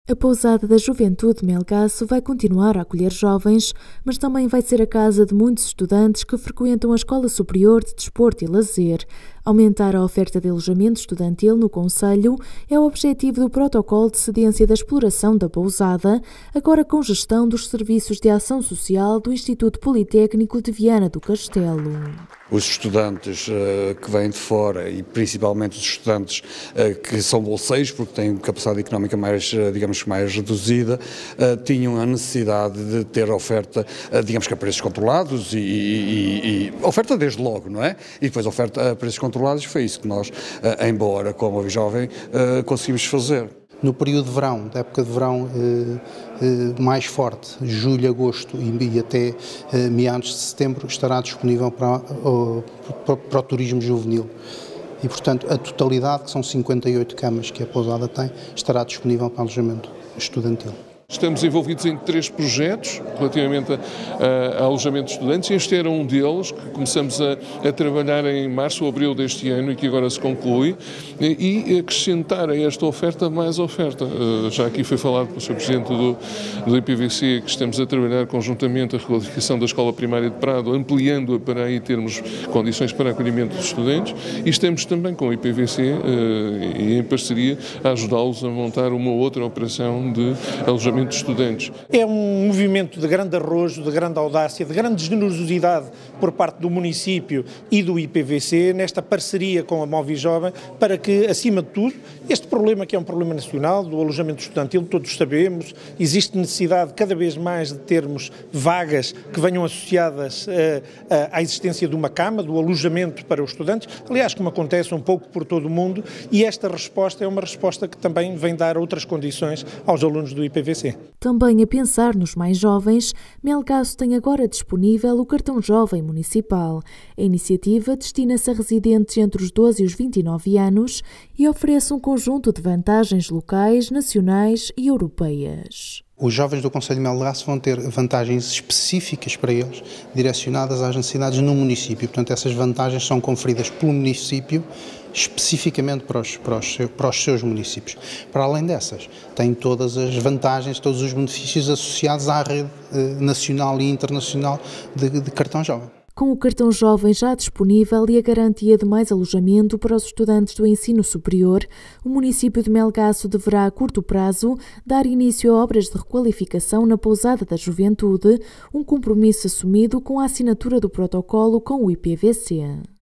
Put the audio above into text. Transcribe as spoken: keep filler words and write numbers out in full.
A Pousada da Juventude Melgaço vai continuar a acolher jovens, mas também vai ser a casa de muitos estudantes que frequentam a Escola Superior de Desporto e Lazer. Aumentar a oferta de alojamento estudantil no concelho é o objetivo do Protocolo de Cedência da Exploração da Pousada, agora com gestão dos Serviços de Ação Social do Instituto Politécnico de Viana do Castelo. Os estudantes uh, que vêm de fora e principalmente os estudantes uh, que são bolseiros, porque têm capacidade económica mais, uh, digamos que mais reduzida, uh, tinham a necessidade de ter oferta, uh, digamos que a preços controlados e, e, e oferta desde logo, não é? E depois oferta a preços controlados, foi isso que nós, uh, embora como a Jovem, uh, conseguimos fazer. No período de verão, da época de verão eh, eh, mais forte, julho, agosto e, e até eh, meados de setembro, estará disponível para, o, para, para o turismo juvenil. E, portanto, a totalidade, que são cinquenta e oito camas que a pousada tem, estará disponível para alojamento estudantil. Estamos envolvidos em três projetos relativamente a, a alojamento de estudantes. Este era um deles, que começamos a, a trabalhar em março ou abril deste ano e que agora se conclui, e, e acrescentar a esta oferta mais oferta. Uh, já aqui foi falado pelo senhor Presidente do, do I P V C que estamos a trabalhar conjuntamente a requalificação da Escola Primária de Prado, ampliando-a para aí termos condições para acolhimento dos estudantes, e estamos também com o I P V C uh, e em parceria a ajudá-los a montar uma outra operação de alojamento de estudantes. É um movimento de grande arrojo, de grande audácia, de grande generosidade por parte do município e do I P V C nesta parceria com a Movi Jovem para que, acima de tudo, este problema que é um problema nacional, do alojamento estudantil, todos sabemos, existe necessidade cada vez mais de termos vagas que venham associadas uh, uh, à existência de uma cama, do alojamento para os estudantes, aliás, como acontece um pouco por todo o mundo, e esta resposta é uma resposta que também vem dar outras condições aos alunos do I P V C. Também a pensar nos mais jovens, Melgaço tem agora disponível o Cartão Jovem Municipal. A iniciativa destina-se a residentes entre os doze e os vinte e nove anos e oferece um conjunto de vantagens locais, nacionais e europeias. Os jovens do Concelho de Melgaço vão ter vantagens específicas para eles, direcionadas às necessidades no município. Portanto, essas vantagens são conferidas pelo município, especificamente para os, para, os, para os seus municípios. Para além dessas, têm todas as vantagens, todos os benefícios associados à rede eh, nacional e internacional de, de cartão jovem. Com o cartão jovem já disponível e a garantia de mais alojamento para os estudantes do ensino superior, o município de Melgaço deverá, a curto prazo, dar início a obras de requalificação na Pousada da Juventude, um compromisso assumido com a assinatura do protocolo com o I P V C.